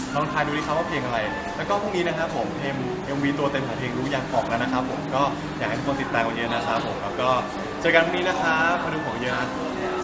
ลองทายดูดิครับว่าเพลงอะไรแล้วก็พรุ่งนี้นะครับผมเพลง MV ตัวเต็มของเพลงรู้ยังออกแล้วนะครับผมก็อยากให้ทุกคนติดตามกันเยอะนะครับผมแล้วก็เจอกันพรุ่งนี้นะครับมาดูของเยอะนะ